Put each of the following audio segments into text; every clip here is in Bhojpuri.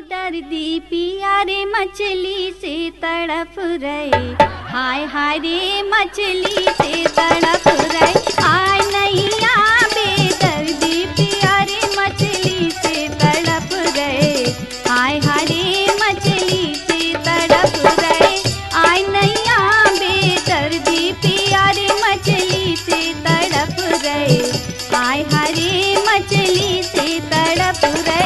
बेदर्दी पिया रे मछली से तड़प रहे, हाय हाय रे मछली से तड़प रहे। आय नैया बेदर्दी पिया रे मछली से तड़प रहे, हाय हाय रे मछली से तड़प रहे। आय नैया बेदर्दी पिया रे मछली से तड़प रहे, हाय हाय रे मछली से तड़प रहे।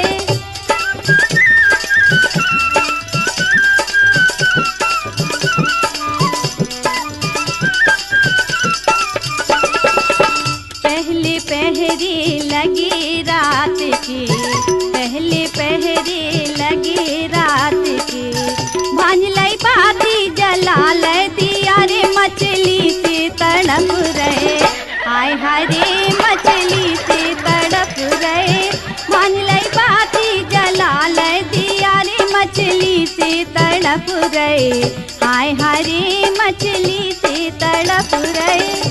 पहले पहरे लगे रात के, पहले पहरे लगे रात के, भांजलाई बाती जला ले दिया रे मछली से तड़प रहे, हाय हाय रे मछली से तड़प रहे। भांजलाई बाती जला ले दिया रे मछली से तड़प रहे, हाय हाय रे मछली से तड़प रहे।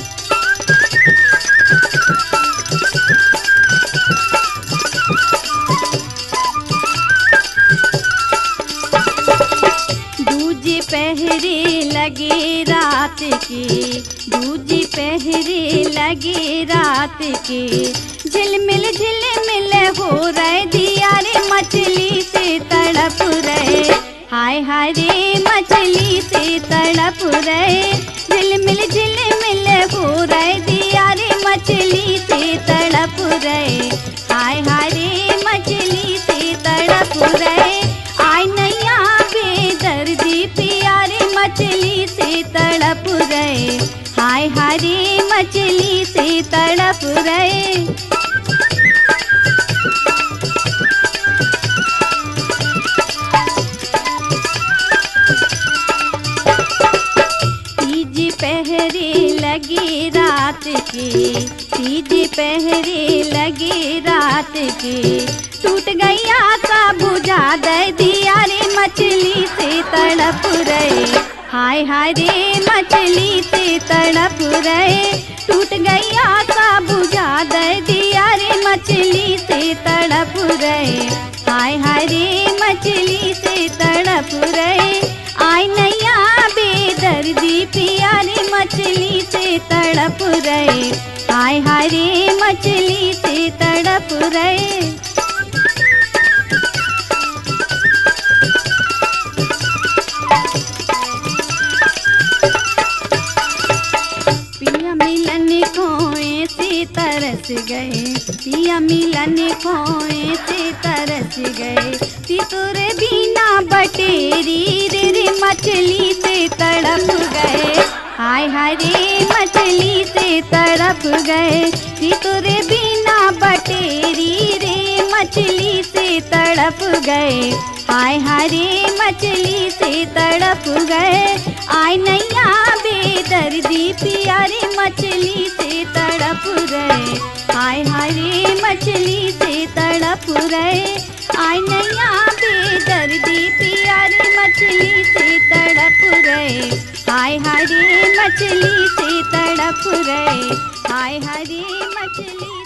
दूजे पहरे लगे रात के, दूजे पहरे लगे रात के, झिलमिल झिलमिल हो रहे दिया रे मछली से तड़प रहे, हाय हाय रे मछली से तड़प रहे। झिलमिल झिलमिल हो रहे दिया रे मछली से तड़प रहे, हाय हाय रे मछली से तड़प रहे। आय नैया बेदर्दी पिया रे मछली से तड़प रहे, हाय हाय रे मछली से तड़प रहे। तीजे पहरे लगे रात के, तीजे पहरे लगे रात के, टूट गई आशा बुझा दे दिया रे मछली से तड़प रहे, हाय हाय रे मछली से तड़प रहे। टूट गई आशा बुझा दे दिया रे मछली से तड़प रहे, हाय हाय रे मछली से तड़प रहे। आय नैया बेदर्दी पिया रे मछली से तड़प रहे, हाय हाय रे मछली से तड़प रहे। पिया मिलन खोए से तरस गए, पिया मिलन खोए से तरस गए, तितुरे बिना बटेरी रे रे मछली से तड़प गए, हाय हाय रे मछली से तड़प गए। तितुरे बिना बटेरी रे मछली से तड़प गए, हाय हाय रे मछली से तड़प गए। आय नैया बेदर्दी पिया रे मछली से तड़प रहे, हाय हाय रे मछली से तड़प रहे। आय नैया बेदर्दी पिया रे मछली से तड़प रहे, हाय हाय रे मछली से तड़प रहे, हाय हाय रे मछली।